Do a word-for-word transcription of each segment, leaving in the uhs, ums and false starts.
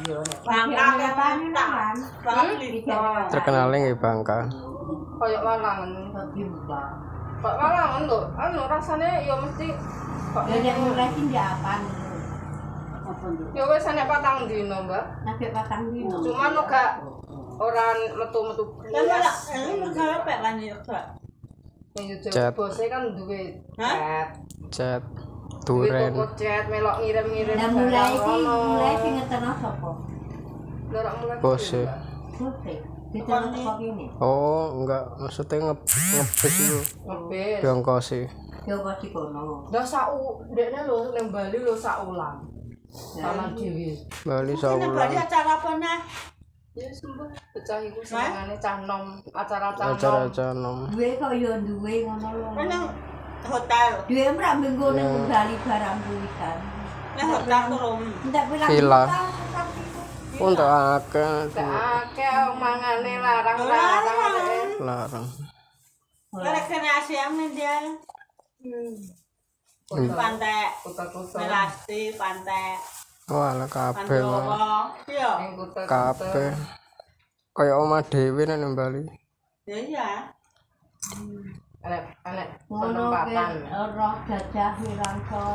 Bangka kan kan. Terkenalnya nggih Bangka. Kayak Malangan. Kayak Malangan lho, anu rasane ya mesti kok nek mulai sing diapan. Ya wis nek patang dino, Mbak. Nek patang dino. Cuman gak ora metu-metu. Lah malah ini mereka apa kan ya, Pak? Yang bose kan duwe chat. Chat. Duren. Chat melok ngirim-ngirim. Lah mulai iki mulai sing ngeteno sapa? Lha mulai. Bose. Bose. Ditekan kok kene. Oh, enggak, maksudnya nge ngebis itu. Ngebis. Diongkosi. Diongkosi kono. Lah sak ndekne lho ning Bali lho sak ulang. Salah dhewe. Bali Sak saulang. Bali acara apa nah? Ya sumpah pecah iku senengane cah nom, acara cah nom. Acara-acara nom. Duwe kok yo duwe ngono lho. Nang hotel. Duwe ora minggu ning Bali barang kuwikan. Nang hotel turun. Ndak bilang. Villa. Untuk akeh. Akeh mangane larang-larang. Larang. Ora kena asiam dia. Hmm. Pantai. Kota-kota. Melasti pantai. Wah, lah kabeh mah. Iya. Kabeh. Kayak omah dhewe nang Bali. Ya iya. Anek anek penempatan roh gajah wiranto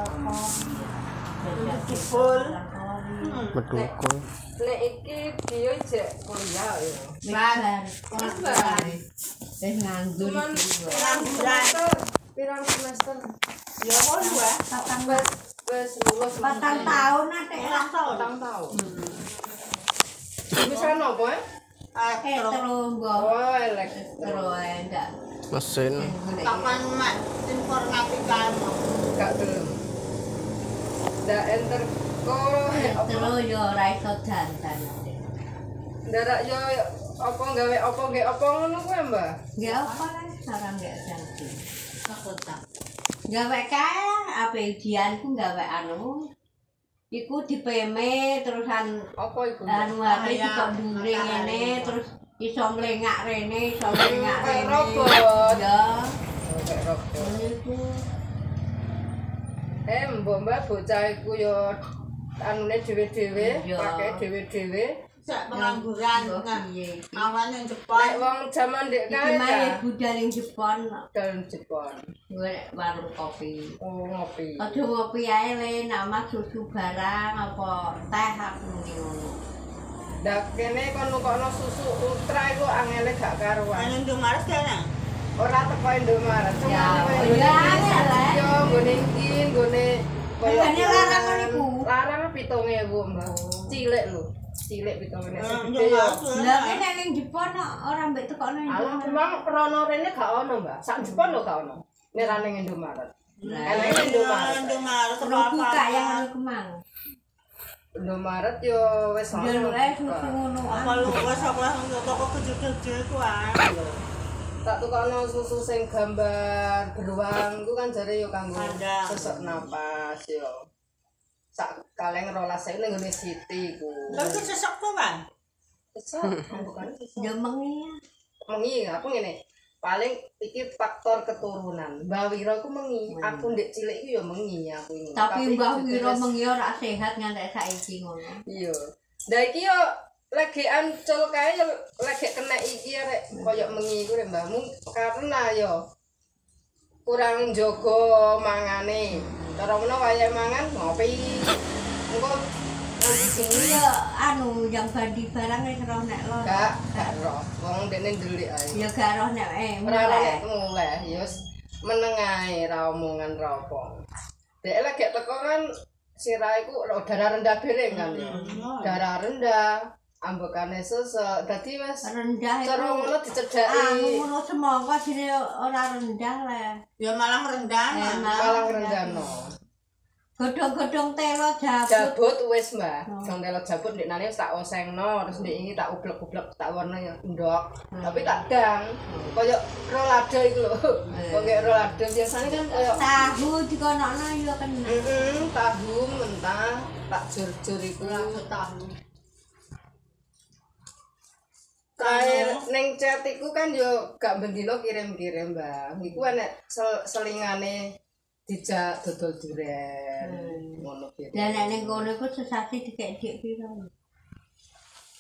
Bedukul. Bedukul. Nek iki dia jek kuliah ya. Mas, wis nganggur iki. Pirang semester? Ya kok dua. Patang Wes wes lulus patang tahun atik lah. patang tahun. Bisa nopo eh? Eh terunggo. Oh, elek. Terus enggak. Mesin. Kapan mak informatika Gak gelem. Ndak enter kok Terus yo ora iso dandan. ndarak yo apa gawe apa nggih apa ngono kuwi, Mbak? Nggak apa lah, sarang nggak janji. Gawe kae apa ujianku gawe anu. Iku di P M terusan Apa iku? anu H P kok dure ngene terus iso mlengak rene, iso mlengak Kayak rene. robot. Ya. Oh, kayak robot. Niku Eh, mbok Mbak bocah iku yo anune dhewe-dhewe, Iya. pakai dhewe-dhewe. sak pengangguran nah piye iki? awan yang Nek Jepang wong jaman ndek Iki kae mah ya. budal ning Jepang, Dalam Jepang. golek warung kopi. Oh, ngopi. Aja ngopi ae le, nama susu barang apa teh aku muni ngono. Ndak kene kon nukokno susu ultra iku angele gak karuan. yang Indomaret kayaknya Ora teko Indomaret, cuma Ya, teko oh Indonesia. ya, angel, Yo nggone iki, nggone Hargane larang ngono iku. Larang pitung ewu, Mbak. Cilik lho. Cilik pitung ewu. Gede yo. Indomaret Lah kene ning Jepang ora mbek tekokno Alah, Indomaret. memang rono rene gak ono, Mbak. Sak Jepang lho gak ono. Nek ra ning Indomaret. Lah, Enek Indomaret. Indomaret terus buka yang anu kemang. Indomaret yo wis ono. Jalur ae susu ngono. apa lu wes apa untuk toko kecil-kecil ku ah Tak tukokno susu sing gambar beruang ku kan jare yo kanggo Ada. sesek napas yo. Sak kaleng rolas saya ning ngene Siti ku. tapi sesek tuh kan Sesek, bukan sesek. Ya mengi. Mengi aku ngene. Paling iki faktor keturunan. Mbak Wira ku mengi, aku ndek cilik iku yo mengi aku ini. Tapi Mbah iki Wiro wis- mengi ora sehat ngantek saiki ngono. Iya. Lah iki yo lagi ancol kae yo lagi kena iki rek koyo mengi iku rek mbahmu karena yo kurang jaga mangane. Cara ngono wayahe mangan ngopi. Engko nanti sini Ya anu yang bandi barang wis roh nek lo. gak gak roh. Wong dene ndelik ae. Ya gak roh nek eh Ora mulai. lek mulai ya wis menengae ra omongan ra apa. Dek lagi teko kan sirah iku darah rendah bareng kan ya. Darah rendah, ambekane sesek. Dadi wis Rendah cara itu. ngono Ah, dicedhaki ngono semangka jine ora rendah lah. ya malah rendah Eh, mah malah ngrendano. Godhong-godhong telo jabut. Jabut wis, Mbak. Oh. Jong telo jabut ndek nane wis tak osengno, terus ndek iki tak ublek-ublek tak warna ya ndok. Tapi tak dang. Kayak rolade iku lho. Kayak rolade biasanya kan kayak Tahu dikonokno ya kena. heeh, tahu mentah tak jur-jur iku. tahu Kae ning chat iku kan yo gak bendino kirim-kirim, Mbak. Iku enek sel selingane dijak dodol duren. Ngono piye. Lah nek ning kono iku sesasi dikek dik piro?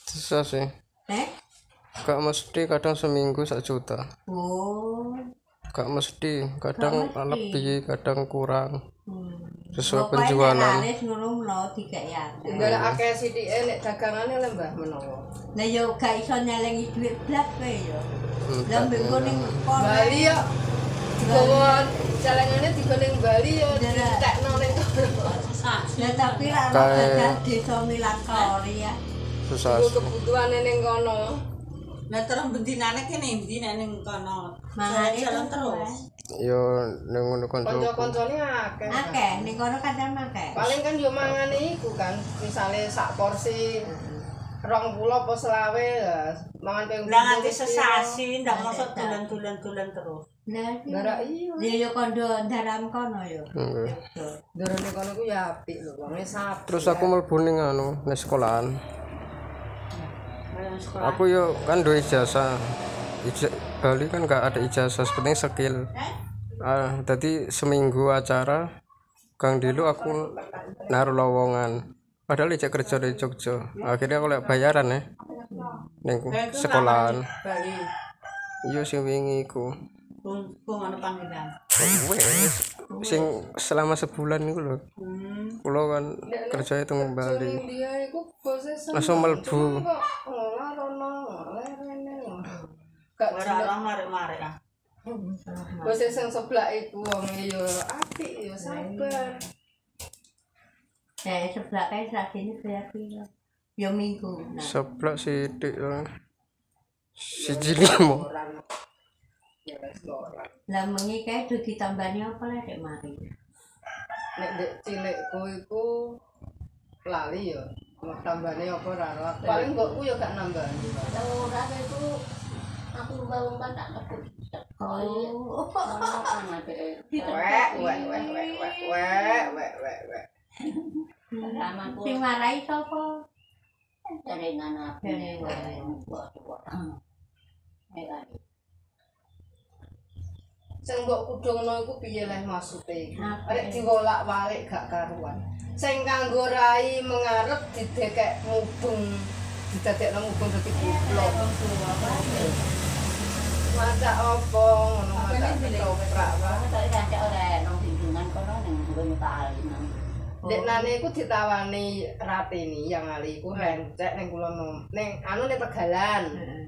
Susah sih. Eh? Gak mesti, kadang seminggu sak juta. Oh. Gak mesti, kadang Gak mesti. lebih, kadang kurang. Hmm. Sesuai Pokoknya penjualan. laris ngono mlo dikek ya. Nggak akeh sithike nek dagangane lho Mbah menawa. Lah yo gak iso nyelengi duit blas kowe yo. Hmm, Lah mbengko ning kono. Bali yo digawa celengane digoning Bali yo Dadah. ditekno ning kono. Lah tapi ra ono Kae- dadah desa Milakori ya. susah Iku sih. kebutuhane ning kono. Lah terus bendinane kene ndi nek ning kono. Mangane Jalan terus. terus. Yo ning ngono koncoku. Kanca-kancane akeh. Akeh ning kono kadang akeh. Paling kan yo mangane iku kan, misale sak porsi rong puluh apa selawe ya, mangan ping Lah nganti sesasi ndak mosok dolan-dolan-dolan terus. Lah Gara iya. dia yo kondo daram kono yo. Nggih. Dorone kono ku ya apik lho, wonge sapi. Terus aku mlebu ning anu, ning sekolahan. Kayak sekolah. Aku yo kan duwe ijazah. Ija- Bali kan gak ada ijazah, sepenting skill. Ah, tadi seminggu acara Kang Dilu aku naruh lowongan. Padahal ijak kerja di Jogja. Akhirnya aku lek bayaran ya. Ning Lah, itu sekolahan. lama Bali. Iya sing wingi iku. Bung bung ana panggilan. Wes sing selama sebulan iku lho. Hmm. Kulo kan kerja itu Ning Bali. dia iku bose seneng. Langsung mlebu. Cuma kok ora rono, ora rene. Gak Ora jelas. ora mari-mari ah. Bose sing seblak iku wonge yo apik yo sabar. Eh sebelah kae sakjane kaya piro? Yo minggu. Nah. Seblak sithik lah. Siji limo. Lah mengi kae do ditambani apa lah dek mari. Nek dek cilikku iku lali yo. Mau tambane apa ora ora. Paling mbokku yo gak nambani. Ora itu aku lumba-lumba tak tepuk. Oh. Wek wek wek wek wek wek wek wek wek. Ramaku Sing marai sapa? dari nana Dari dari buat buat. Eh, Sing mbok kudungno iku piye leh maksude iku? Apa? Arek diwolak-walik gak karuan. Sing kanggo rai mengarep didekek mubeng, didadekno mubeng dadi kuplok. Masak apa ngono masak ketoprak wae. Tadi ada orang nong tinjungan kono neng bukan tali nang. Dek nane iku ditawani Ratini yang ali iku rencek ning kula nom. Ning anu ning Tegalan.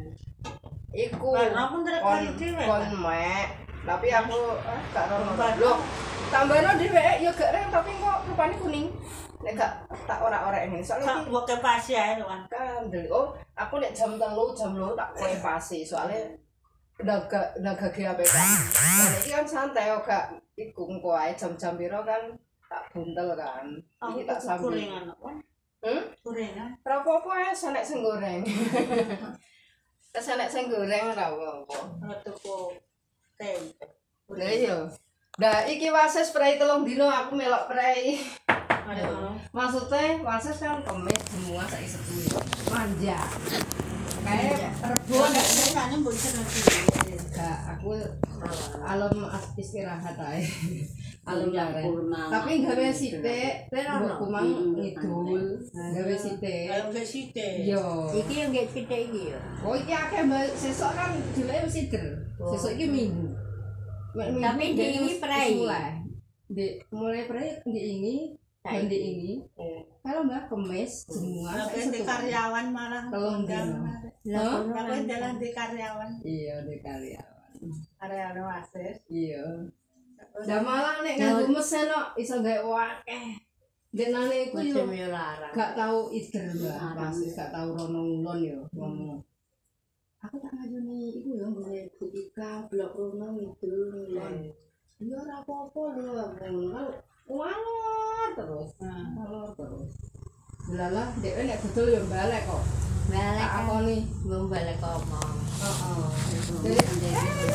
Iku Lah, aku ndelok kon kali dhewe, kon Pak. mek. Tapi aku ah gak rono. Tambah. Loh, tambahno dhewe ya gak reng tapi kok rupane kuning. Nek gak tak ora-ora ngene. Soalnya Sak buat ke pasi ae lho kan. kandel. Oh, aku nek jam telu jam loro tak kowe pasi soalnya naga naga G H P K. Nah, iki kan santai kok gak iku engko ae jam-jam piro kan tak buntel kan. Aku Iki tak tak sambil. kuringan apa? Hmm? Kuringan. Ora apa-apa ae senek sing goreng. Senek sing goreng ora apa-apa. Ngetuku tempe. Lah iya. Nah, iki wasis prei telung dino aku melok prei. Ada ngono. Maksudnya wasis kan kemis semua saiki setu. Manja. Kayak rebo nek Biasanya mbok seneng gak aku alam istirahat ae. Alam laren. Purna. Tapi gawe sithik, mbokku mang ngidul, gawe sithik. Kayak ke site. Yo. Iki yang gak sithik iki yo. Oh iki akeh Mbak. Sesuk kan dileke wis sider. Sesuk iki minggu. Mek minggu Tapi dia di ini wis- wis prei. mulai. Di mulai prei di ini dan di ini. Kalau Mbak kemis semua Tapi di karyawan malah Telung undang. dino. Lah kono Tapi kan. jalan di karyawan. Iya di karyawan. Karyawan wasis. Iya. Lah malah nek nganggo mesin kok iso gawe akeh. Denane iku yo Musim yo larang. gak tau ider Mbak. Pas gak tau rono ngulon yo ngomong. Aku tak ngajuni iku yo ngene butika blok rono ngidul ngulon. Ya ora apa-apa lho, ngomong walor terus. Walor terus. Lala dhewe nek dodol yo balik kok. Balik Tak kan. akoni. Belum balik omong. Heeh. Jadi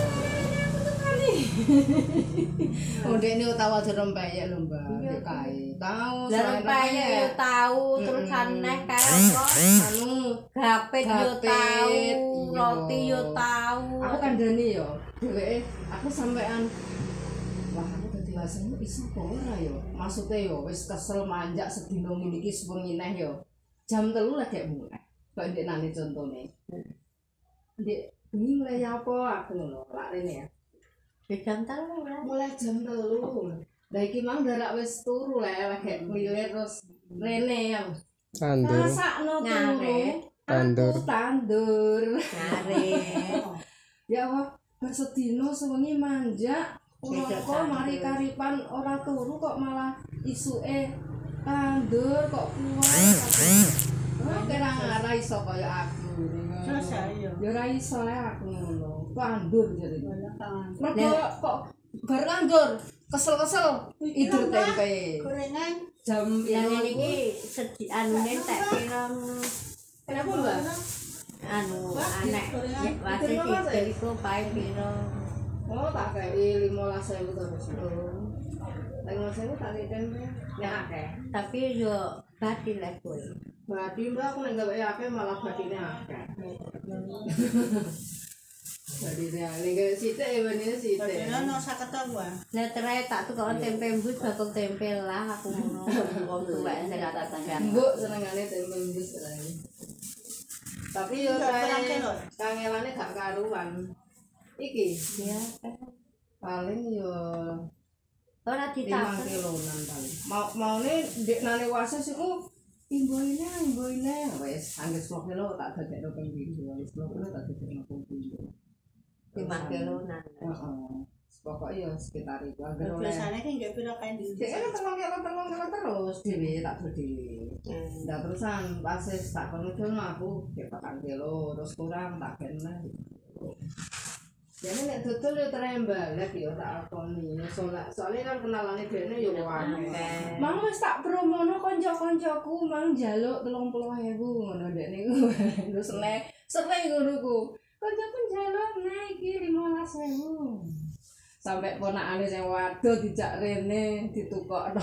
Oh, dek ini utawa rempeyek lho, Mbak. Dek kae. Tahu Lah rempeyek yo tahu terus aneh karo kok. Anu, Gapit yo Gapit, tahu, iya. roti yo tahu. aku kandhani yo. Dheweke aku sampean wah, aku dadi wasemu iso kok ora yo. Maksude yo wis kesel manjak sedina ngene iki sewengi neh yo. Jam telu lagi mulai. Kok ndek nane contone. Ndek bengi mulai apa aku ngono, lak rene ya. Jam telu lah. Mulai jam telu. Lah iki mang darak wis turu le, lagi nglilir terus rene yang Tandur. rasakno Ngare. turu. Tandur. Aku tandur. Ngare. Ya Allah, bersedino sewengi manja. Tidak Kok tandur. mari karipan ora turu kok malah isuke tandur kok kuat. Oh, kira ora iso kaya aku. Selesai ya. Ya ora iso le aku ngono. Tandur jadi. Tangan. Mergo kok bar tandur, kesel-kesel idur tempe. Gorengan. Jam Yang ini ini sedi anune tak kira kenapa Mbak? anu anek wase iki iku pae piro. Oh, tak kei lima belas ribu terus. lima belas ribu tak kei tempe. Ya akeh. Tapi yo batin lah kowe. Berarti Mbak aku nek gawe akeh malah batine akeh. Jadi dia nek sithik ya bener sithik. Gorengan no sak ketawuan. Lah terae tak tukok tempe embus bakul tempe lah aku ngono. Wong tuwek sing kata tangga. Mbok senengane tempe embus ae. Tapi yo Enggak, kae kurang kilo. kangelane gak karuan. Iki Ya, paling yo ora lima ditakon. kiloan paling. Mau maune ndek nane wasis iku imboine imboine wis angger sepuluh kilo tak dadekno ping pindho. sepuluh kilo tak dadekno ping pindho. lima kiloan. Heeh. Pokoke yo sekitar itu angger oleh. Biasanya kan nggak pira kain di. Dek kan telung kilo telung kilo terus dhewe tak do dhewe. Ndak terusan pas wis tak kono aku ya patang kilo terus kurang tak kene. Jadi nek dodol yo trembal yo tak akoni. Soalnya soalnya kan kenalane dene yo akeh. Mang wis tak promono kanca-kancaku mang njaluk telung puluh ribu ngono ndek niku. Terus nek sering ngono ku. Kancaku njaluk nek iki lima belas ribu. Sampai ponakane sing waduh dijak rene ditukokno.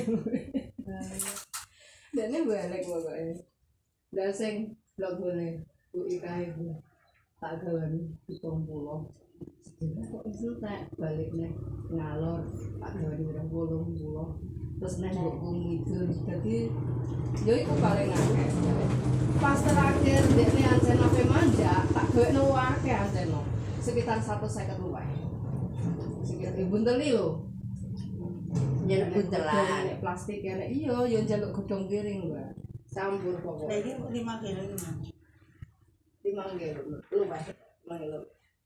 Dene balik pokoke. Lah sing blok gone Bu ikae Bu. Tak gawani pitung puluh. Kok iso tak balikne ngalor tak gawani urang wolung puluh. Terus nek mbokku ngidul dadi yo iku paling akeh. Pas terakhir dekne ancen ape manja tak gawekno akeh anceno. Sekitar seratus lima puluh luwih. Sekitar bunteli lho. Njaluk buntelan. Nek plastik ya nek iya yo njaluk godhong piring, Mbak. Campur pokok. Lagi lima kilo lima. lima kilo. Luwih. lima kilo.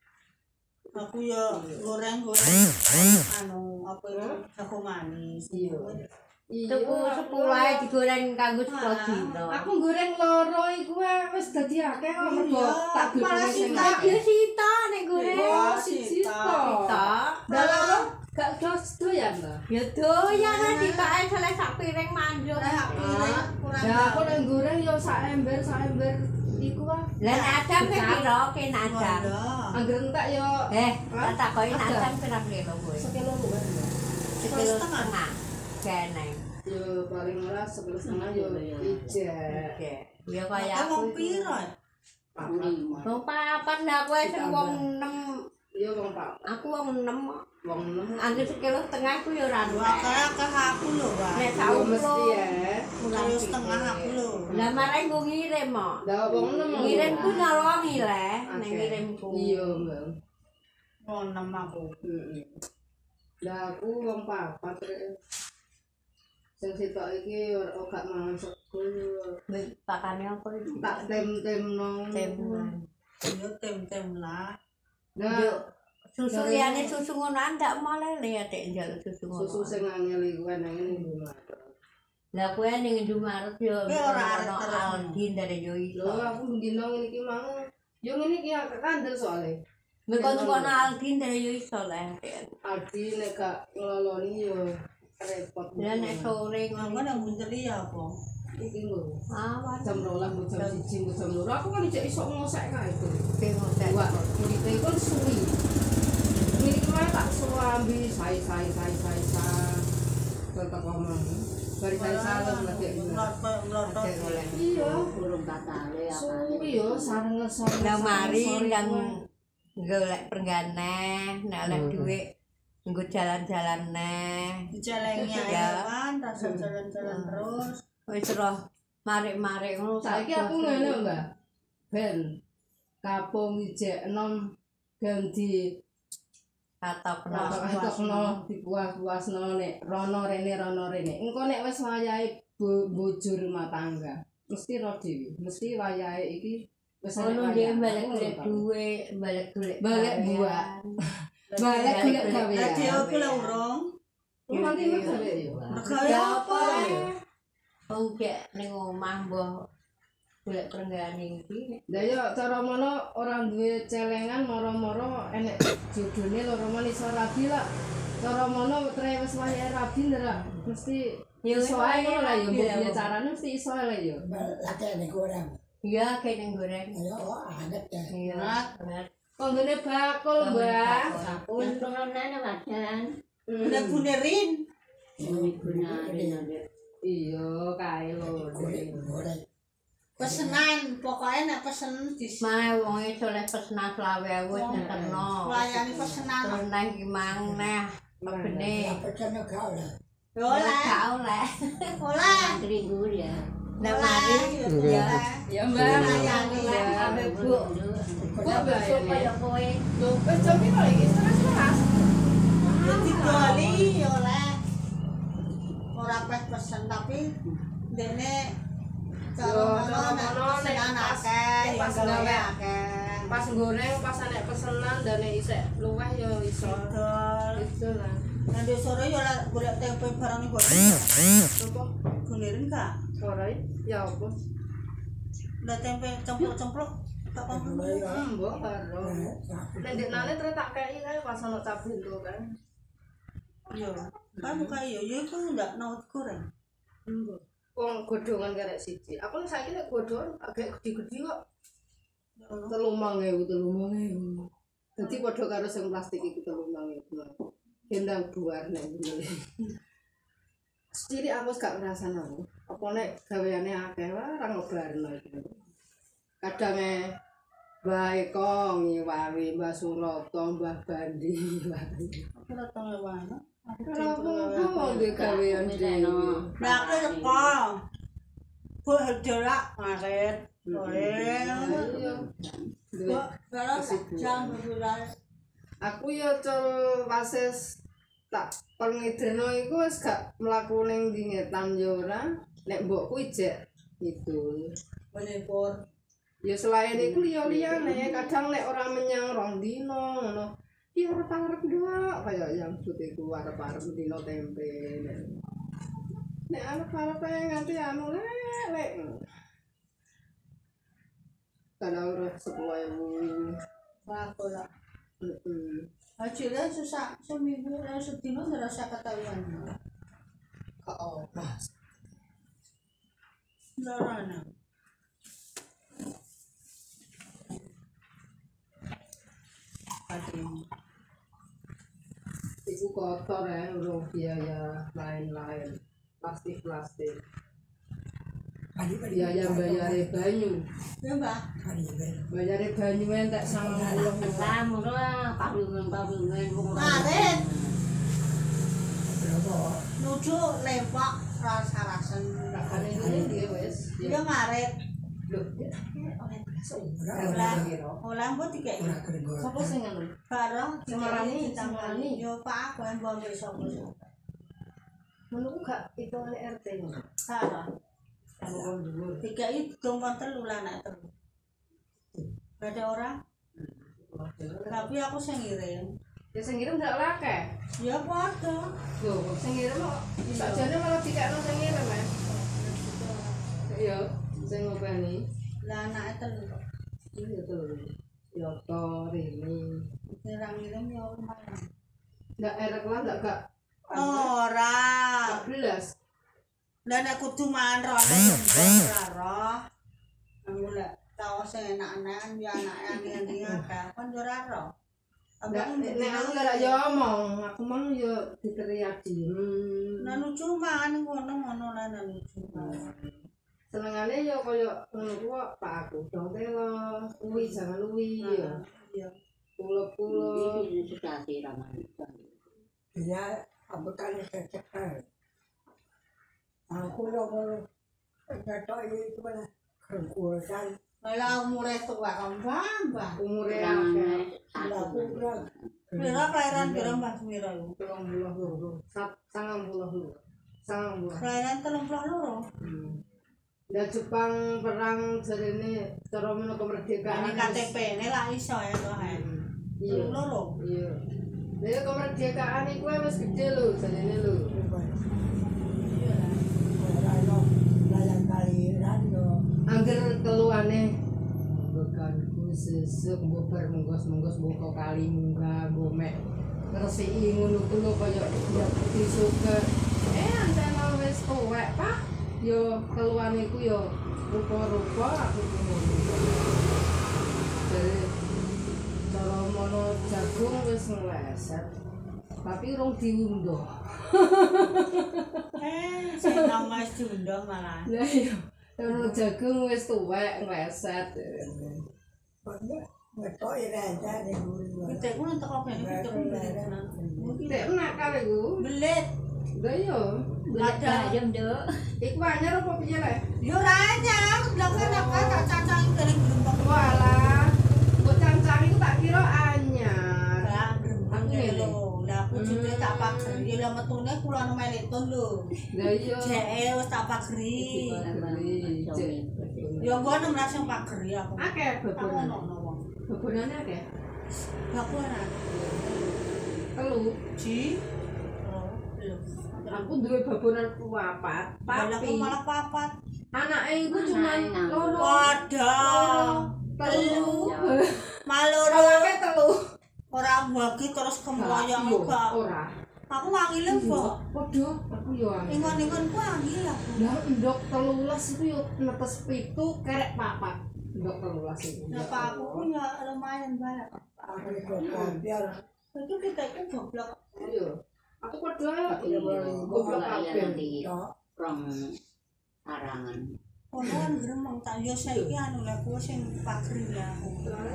Aku ya goreng goreng anu apa itu jago manis. Iya. Tuku sepuluh ae digoreng kanggo sepuluh dino. Aku goreng loro iku wis dadi akeh kok mergo tak malah dipilih sing sita. akeh. Ya sita nek goreng. Oh, siji to. Sita. Dalaro gak dos doyan to. Ya doyan lah ditaen selesai sak piring manjuk. Nah, piring kurang. Ya aku nek goreng yo sak ember sak ember iku ah. Lah nek Adam ke piro ken Adam? Angger entek yo Eh, tak takoki nek Adam pira kilo kowe? sekilo luwih. Sekilo setengah. Keneng. Yo paling ora sekilo setengah yo ijek. Oke. Ya kaya Aku mau aku. piro? Wong papat lah kowe sing wong enam. Yo wong Pak, Aku wong enam. wong enam. Angger sekilo setengah ku ya ora Dua entek. kali ke aku lho, Pak. Nek Yo tau mesti ya. Kali setengah aku lho. Lah marang nggo ngirim kok. Lah wong enam. Ngirim ku nolong ileh, nek Akeh. ngirimku. Iya, Mbak. Oh, enam aku. Heeh. Lah aku wong papat rek. Sing sitok iki ora gak mangan sego. Pakane apa iki? Tak tem-temno. Temuan. Yo tem-tem lah. Nah, Yo susu liyane susu ngono ndak malah le atik njaluk susu ngono. susu sing angel iku eneng ning rumah. Lah kowe ning Indomaret yo Kowe ora arep ono terus. Aldi ndare yo iso. Lho aku ndino ngene iki mau. Yo ngene iki akeh kandel soalé. Nek kon kono Aldi ndare yo iso le. Aldi nek gak ngeloloni yo repot. Lah nek sore Aku ngono. nang bunteli ya apa? Iki lho. Awan Jam rolas, jam siji, jam loro. Aku kan ijek iso ngosek kae itu. tengok dak. Wah, kulite iku suwi. Ini kemarin tak suambi, sai sai sai sai sai. Tetep omong. Bari sai salem lagi. Mlotot mlotot. Iya, Burung katale apa. suwi yo sareng ngesor. Lah mari ndang golek prenggane, nek oleh dhuwit nggo jalan-jalan neh. Dijalengi Ya. ae kan, rasa jalan-jalan terus. Wis roh marik-marik ngono. Saiki aku ngene, Mbak. ben kapung ijek enom ganti Atau Atau kenal. atokno dipuas-puasno nek rono rene rono rene. Engko nek wis wayahe bojo rumah tangga, mesti ro dhewe. Mesti wayahe iki wis Ono enek dia wayahe. balik golek duit, balik golek Balik gawean. buat. Balik golek gawean. Dadi aku lah urung. Nanti mas balik yo. Gawe apa? Oh, gak ning omah mbah golek prenggane iki. Lah yo cara mono ora duwe celengan moro-moro enek jodone loro men iso rabi lah. Cara mono tre wis wayahe rabi ndra mesti Ya, iso ae ngono lah yo rabi mbok lah, piye Bu. carane mesti iso ae lah yo. Latihan goreng. Iya, kayak yang goreng. Ayo, anget ya. Iya. bener. Konggone bakul, Mbah. Yang turunan wajan. Udah bunerin. Iya, kae lho. Goreng, goreng. Pesenan, pokoknya nek pesen di Mae wong e soleh pesenan selawe wis nyenterno. layani pesenan. Terus neh ki mang neh mebene. Apa kan kau lah? Oleh, Gak oleh. oleh. Terigu ya. Nah, Oleh. mari ya. Ya, Mbah. Layani Ya, abe Bu. Kok Kok Mbah besok ya? kaya kowe. Lho, wis jam piro iki? Setengah Didoli oleh. Ora pes pesen tapi dene Yo, kalau cara nek mono nek pesenan pas- akeh, nek ya pas gawe gawe akeh. pas goreng pas anek pesenan dan nek isek luweh yo iso. Dol. Itu lah. Nah, di sore yo lah golek tempe barang ning goreng. Apa? Bunerin ka? Ora ya apa? Lah tempe cempluk-cempluk tak paham. Mbok karo. Nek ndeknane tre tak kei kae pas ono cabai itu kan. Yo, kan buka yo yo iku ndak naut goreng. Mbok. Wong godhongan karek siji. Aku saiki nek godhongan agak gede-gede kok. Telung ewu, telung ewu. Dadi padha karo sing plastik iki telung ewu. Gendang buar nek ngene. Sithik aku wis gak ngrasani aku. Apa nek gaweane akeh wae ora ngobarno iki. Kadang e Mbah Eko ngiwawi, Mbah Surata, Mbah Bandi. Aku ora tau ngewana. Kalau aku mau di gawean dhewe. Nah, aku teko. Bu hedolak ngaret. Oleh. Bu kalau jam bulan. Aku ya cul wasis tak pengidreno iku wis gak mlaku ning ndi ngetan ya ora. Nek mbokku ijek gitu. Menipur. Ya selain iku liya-liyane kadang nek ora menyang rong dino ngono. Iya arep-arep doa kaya yang iku arep-arep dino tempe. Nek arep-arep nganti anu lek. Kadang ora sepuluh ewu. Aku lah. Heeh. Hasilnya susah seminggu eh, sedino ngerasa ketahuan. Kok ora. Ndarana. Aduh. Iku kotor ya, urung biaya lain-lain. Plastik-plastik. Biaya bayare banyu. Ya, Mbak. Bayare banyu entek sangang puluh. Kamu lah, pabungan-pabungan wong Ngaret. Nuju lempak rasa-rasen. Takane iki dia wis. Dia ngaret. Lho, Oleh mbok dikek. sapa sing anu? Bareng Semarani, ditangani. Yo Pak, aku mbok besok besok. Menurutku gak hitungane R T ngono. Salah. Anu kon dhuwur. Dikei dongkon telu lah nek telu. Gak ada orang. Tapi aku sing ngirim. Ya sing ngirim ndak akeh. Ya padha. Lho, sing ngirim kok sakjane malah dikekno sing ngirim ya. Iya, sing ngopeni. Lah anake telu kok. Iya tuh. Ya to Rini. Nirang ngirim ya lumayan. Ndak erek lah ndak gak Ora. gak belas. Lah nek kudu mangan rono ora roh. Aku lek tau sing enak-enakan ya anake ning akeh kon yo ora roh. Ndak Abang nek aku ndak yo omong, aku mang yo diteriak diem. nanu cuma ning ngono-ngono lah nanu cuma. Senengane yo koyo ngono ku kok Pak aku dong telo, kuwi jangan luwi yo. Iya. Pulo-pulo. Ini sudah siraman. Dia apa kali kecekal. Aku lo mau nggak tahu itu mana kekuatan Lah umure tuwa kan Mbah. Umure akeh. Pira kelahiran pira Mbah Mira iku? telung puluh loro. sangang puluh loro. sangang puluh. Kelahiran telung puluh loro. Ya Jepang perang jarene cara menawa kemerdekaan Ini K T P-ne lah iso ya to, Hen. Iya. Telung loro. Iya. Lah kemerdekaan iku wis gede lho jarene lho. Layan kaliran yo. Angger keluane bekanku sesuk mbok bar menggos-menggos mbok kali munggah mbok mek ngresiki ngono ku lho kaya ya putih suka. Eh antena wis tuwek, Pak. Yo keluane ku yo rupa-rupa aku ngono. Jadi cara mono jagung wis ngleset. Tapi rong diundhuh. Eh, sing nama wis diundang malah. Lah iya, cara jagung wis tuwek ngleset. Betul ya aja nih dulu. Pitik ku nang teko kene pitik ku belet. Tidak nakal iku. Belet. Lah iya. Ada ayam dok. Iku anyar apa piye le? Yo ora anyar, belakang apa tak cacangi kering gerembak. Walah. Mbok cancang iku tak kira anyar. Lah, gerembak kene lho. Lah aku jute tak pageri lah metune kula nang meleton lho. Lah iya. Jeke wis tak pageri. Yo engko nem langsung pageri aku. Akeh Aku bebonan. ono wong. Bebonane akeh. Aku ora. Telu. Ji. Oh, belum. Aku duwe babonan papat, Tapi tapi malah papat. anake iku cuman loro. Wadah. Telu. Maloro. Anake telu. Ora bagi terus kemboyong Iya, kok. ora. Aku wangile kok. Padha aku yo angel. Ingon-ingon ku angil aku. Lah ndok telulas iku yo netes pitu kerek papat. Ndok telulas iku. Nah, Pak, aku pun ya lumayan banyak. Aku ikut biar Itu kita itu goblok. Iya. Aku padha goblok kabeh. Rong arangan. Ono kan gremeng tak yo saiki anu lah ku sing pagri lah aku.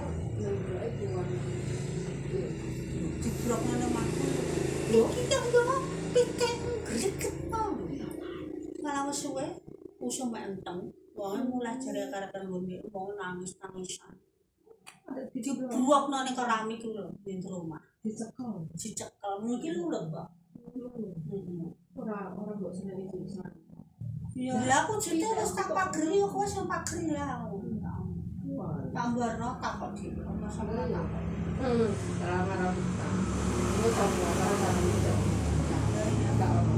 Dibrok nang omahku. Iki kan yo piting greget mau. Malah wis suwe usum mek enteng. Wong mulai jare karo-karo ngene wong nangis-nangisan. Dibrok nang keramik ku lho ning rumah. Dicekel. Dicekel mungkin lho Mbak. Ora ora mbok seneni iki. Ya lah aku jete wis tak pagri aku wis pagri lah. Tambarno tak kok di ono sampe tak. Hmm, terang-terang. Ini sama orang itu. Enggak ono.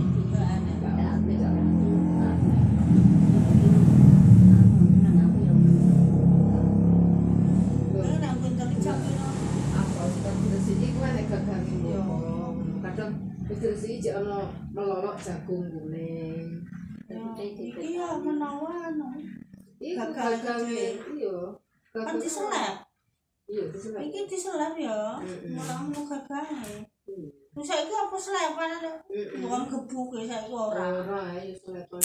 Bersih aja ono melolok jagung kuning. Iki ya menawa anu. Iku Gagal gagal kecil. iya. Kan diselep. Iya, diselep. Iki diselep ya. Ora ono gagal. Terus saiki apa selepan ada? Bukan gebuk ya saiki ora. Ora, iya selepan.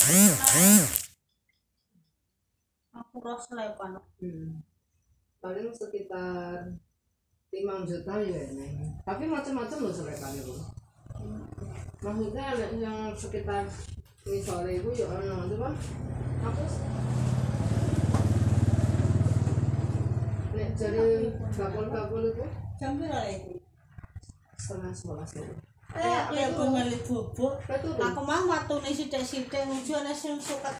Aku ora selepan. Paling sekitar lima juta ya ini. Tapi macam-macam loh selepan itu. Maksudnya ada yang sekitar misalnya itu ya ono cuman aku nek jare bakul-bakul itu Jam pira iki? setengah sebelas itu. Eh, aku ya pengen bubuk. Betul. Aku mah watune sithik-sithik nuju ana sing suket